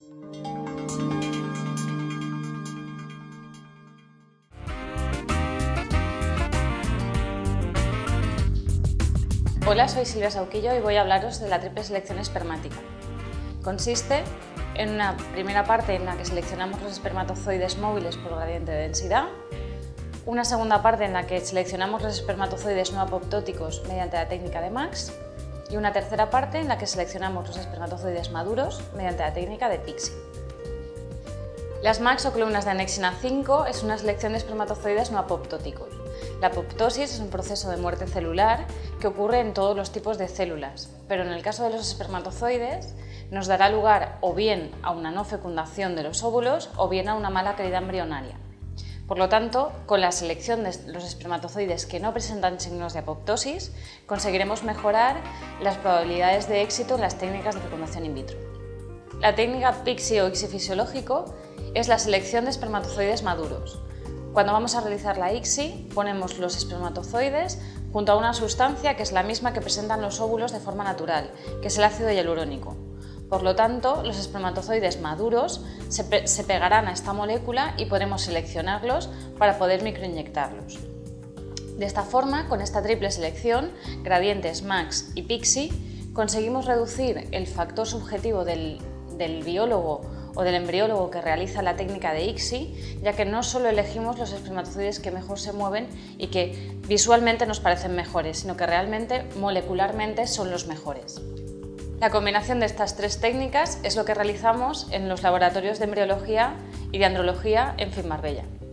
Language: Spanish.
Hola, soy Silvia Sauquillo y voy a hablaros de la triple selección espermática. Consiste en una primera parte en la que seleccionamos los espermatozoides móviles por gradiente de densidad, una segunda parte en la que seleccionamos los espermatozoides no apoptóticos mediante la técnica de MAX y una tercera parte en la que seleccionamos los espermatozoides maduros mediante la técnica de PIXI. Las MAX o columnas de Annexina 5 es una selección de espermatozoides no apoptóticos. La apoptosis es un proceso de muerte celular que ocurre en todos los tipos de células, pero en el caso de los espermatozoides nos dará lugar o bien a una no fecundación de los óvulos o bien a una mala calidad embrionaria. Por lo tanto, con la selección de los espermatozoides que no presentan signos de apoptosis, conseguiremos mejorar las probabilidades de éxito en las técnicas de fecundación in vitro. La técnica PIXI o ICSI fisiológico es la selección de espermatozoides maduros. Cuando vamos a realizar la ICSI, ponemos los espermatozoides junto a una sustancia que es la misma que presentan los óvulos de forma natural, que es el ácido hialurónico. Por lo tanto, los espermatozoides maduros se pegarán a esta molécula y podremos seleccionarlos para poder microinyectarlos. De esta forma, con esta triple selección, gradientes MAX y PIXI, conseguimos reducir el factor subjetivo del biólogo o del embriólogo que realiza la técnica de ICSI, ya que no solo elegimos los espermatozoides que mejor se mueven y que visualmente nos parecen mejores, sino que realmente, molecularmente, son los mejores. La combinación de estas tres técnicas es lo que realizamos en los laboratorios de embriología y de andrología en FIM Marbella.